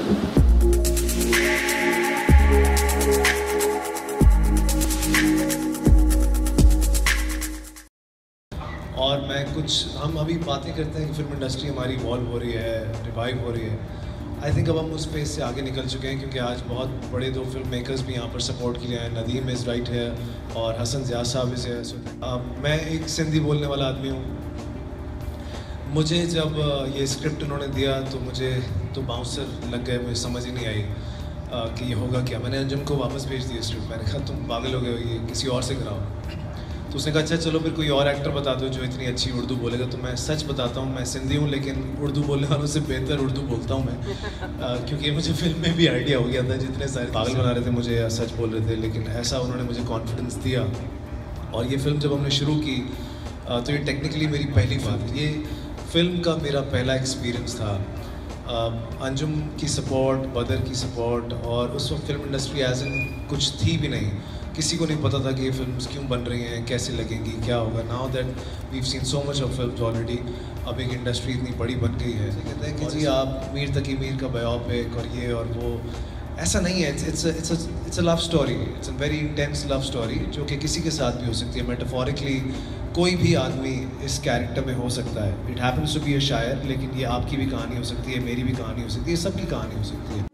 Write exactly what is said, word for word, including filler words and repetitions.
और मैं कुछ हम अभी बातें करते हैं कि फिल्म इंडस्ट्री हमारी इवॉल्व हो रही है, रिवाइव हो रही है। आई थिंक अब हम उस स्पेस से आगे निकल चुके हैं, क्योंकि आज बहुत बड़े दो फिल्म मेकर्स भी यहाँ पर सपोर्ट के लिए आए। नदीम इज़ राइट है और हसन ज़िया साहब इज़ है। सो मैं एक सिंधी बोलने वाला आदमी हूँ। मुझे जब ये स्क्रिप्ट उन्होंने दिया तो मुझे तो बाउंसर लग गए, मुझे समझ ही नहीं आई आ, कि ये होगा क्या। मैंने अंजुम को वापस भेज दिया स्क्रिप्ट। मैंने कहा तुम पागल हो गए हो, ये किसी और से कराओ। तो उसने कहा अच्छा चलो फिर कोई और एक्टर बता दो जो इतनी अच्छी उर्दू बोलेगा। तो मैं सच बताता हूँ, मैं सिंधी हूँ लेकिन उर्दू बोलने वालों से बेहतर उर्दू बोलता हूँ मैं, आ, क्योंकि मुझे फिल्म में भी आइडिया हो गया था। जितने सारे पागल बना रहे थे मुझे या सच बोल रहे थे, लेकिन ऐसा उन्होंने मुझे कॉन्फिडेंस दिया। और ये फिल्म जब हमने शुरू की आ, तो ये टेक्निकली मेरी पहली बात, ये फिल्म का मेरा पहला एक्सपीरियंस था। अंजुम की सपोर्ट, बदर की सपोर्ट, और उस वक्त फिल्म इंडस्ट्री एज इन कुछ थी भी नहीं। किसी को नहीं पता था कि ये फिल्म्स क्यों बन रही हैं, कैसे लगेंगी, क्या होगा। Now that we've seen so much of films already, अब एक इंडस्ट्री इतनी बड़ी बन गई है। कहते हैं कि जी आप मीर तकी मीर का बायोपिक और ये और वो, ऐसा नहीं है। It's it's it's a love story, it's a very intense love story, जो कि किसी के साथ भी हो सकती है। मेटाफोरिकली कोई भी आदमी इस कैरेक्टर में हो सकता है। It happens to be a shayar, लेकिन ये आपकी भी कहानी हो सकती है, मेरी भी कहानी हो सकती है, सबकी कहानी हो सकती है।